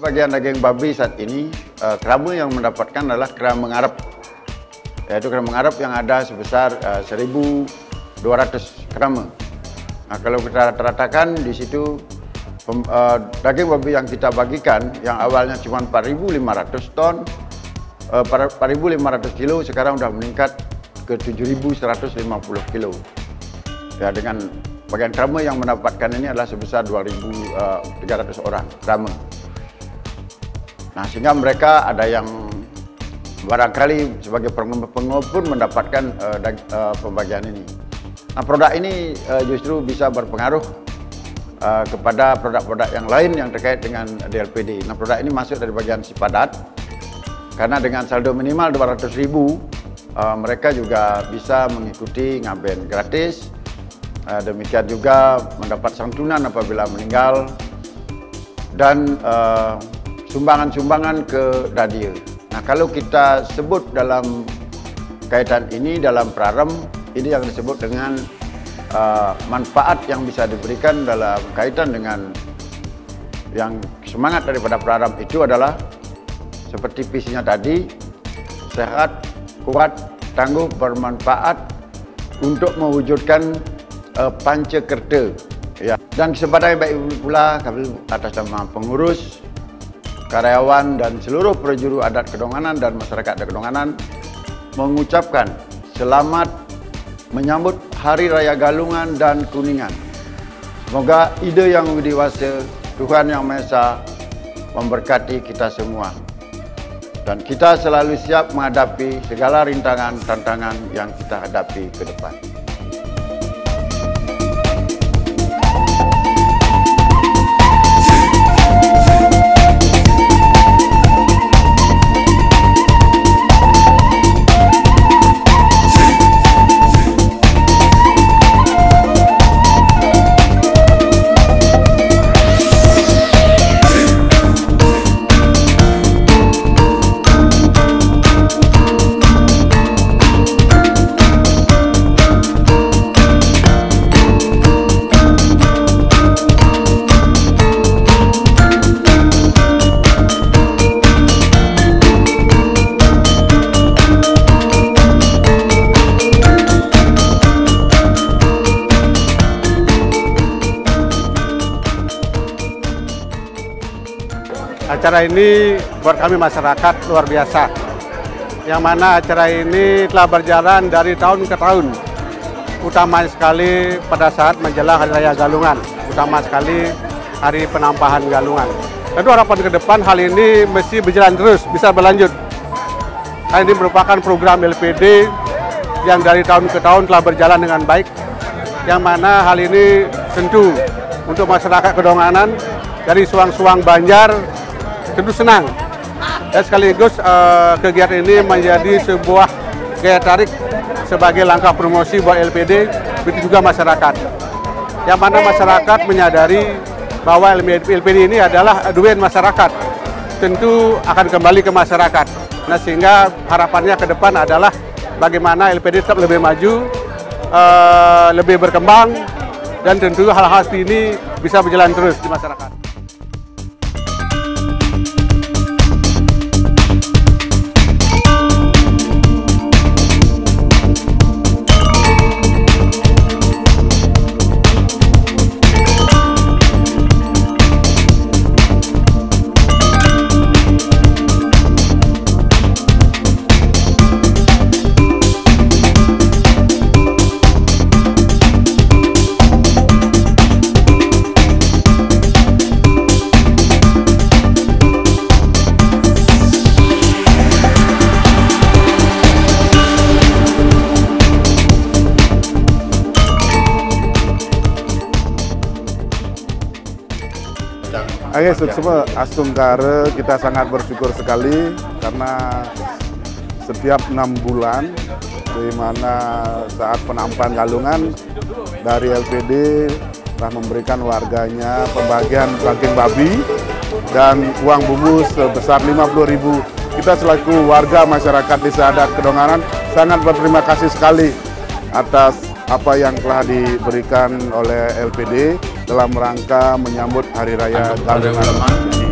bagian daging babi saat ini, krame yang mendapatkan adalah krame ngarep. Yaitu krame ngarep yang ada sebesar 1.200 krame. Nah, kalau kita rata-ratakan di situ daging babi yang kita bagikan yang awalnya cuma 4.500 ton, 4.500 kilo sekarang sudah meningkat ke 7.150 kilo. Ya, dengan bagian krame yang mendapatkan ini adalah sebesar 2.300 orang krame. Nah, sehingga mereka ada yang barangkali sebagai pengepul pun mendapatkan pembagian ini. Nah, produk ini justru bisa berpengaruh kepada produk-produk yang lain yang terkait dengan DLPD. Nah, produk ini masuk dari bagian sipadat, karena dengan saldo minimal 200.000 mereka juga bisa mengikuti ngaben gratis. Demikian juga mendapat santunan apabila meninggal dan sumbangan-sumbangan ke Dadia. Nah, kalau kita sebut dalam kaitan ini dalam prarem, ini yang disebut dengan manfaat yang bisa diberikan dalam kaitan dengan yang semangat daripada prarem itu adalah seperti visinya tadi, sehat, kuat, tangguh, bermanfaat untuk mewujudkan Pancakerta, ya. Dan kesempatan baik pula kami atas nama pengurus, karyawan dan seluruh prajuru adat Kedonganan dan masyarakat adat Kedonganan mengucapkan selamat menyambut Hari Raya Galungan dan Kuningan. Semoga ide yang widiwasa, Tuhan Yang Maha Esa memberkati kita semua. Dan kita selalu siap menghadapi segala rintangan, tantangan yang kita hadapi ke depan. Acara ini buat kami masyarakat luar biasa, yang mana acara ini telah berjalan dari tahun ke tahun, utama sekali pada saat menjelang Hari Raya Galungan, utama sekali hari penampahan Galungan. Tentu harapan ke depan hal ini mesti berjalan terus, bisa berlanjut. Hal ini merupakan program LPD yang dari tahun ke tahun telah berjalan dengan baik, yang mana hal ini tentu untuk masyarakat Kedonganan dari Suang-Suang Banjar tentu senang, dan sekaligus kegiatan ini menjadi sebuah daya tarik sebagai langkah promosi buat LPD, begitu juga masyarakat. Yang mana masyarakat menyadari bahwa LPD ini adalah aduan masyarakat, tentu akan kembali ke masyarakat. Nah, sehingga harapannya ke depan adalah bagaimana LPD tetap lebih maju, lebih berkembang, dan tentu hal-hal seperti ini bisa berjalan terus di masyarakat. Oke, semua Astungkare kita sangat bersyukur sekali karena setiap 6 bulan, di mana saat penampahan Galungan dari LPD telah memberikan warganya pembagian daging babi dan uang bungkus sebesar 50.000. Kita selaku warga masyarakat Desa Adat Kedonganan sangat berterima kasih sekali atas apa yang telah diberikan oleh LPD dalam rangka menyambut Hari Raya Galungan.